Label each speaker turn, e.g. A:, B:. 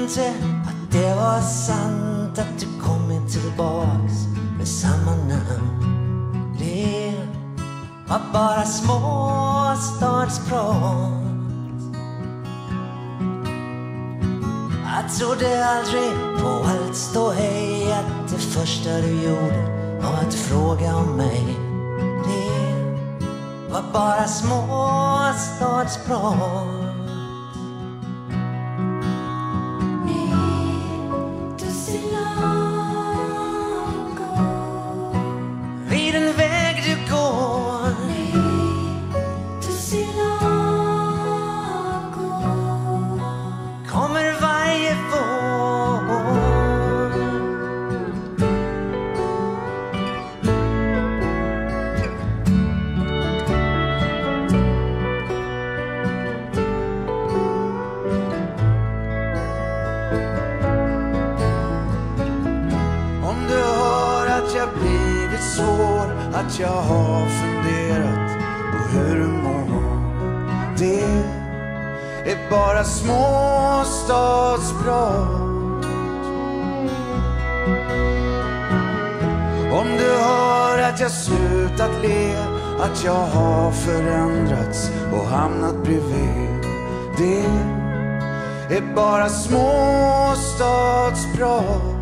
A: inte att det var sant att du kommit tillbaks med samma namn. Det var bara småstadsprat. Jag trodde aldrig på allt ståhej, att det första du gjorde var att fråga om mig. Det var bara småstadsprat. Vid en väg du går, kommer varje vår. Om du hör att jag blivit svår, att jag har funderat på hur du mår, det är bara småstadsprat. Om du hör att jag slutat le, att jag har förändrats och hamnat bredvid, det är bara småstadsprat.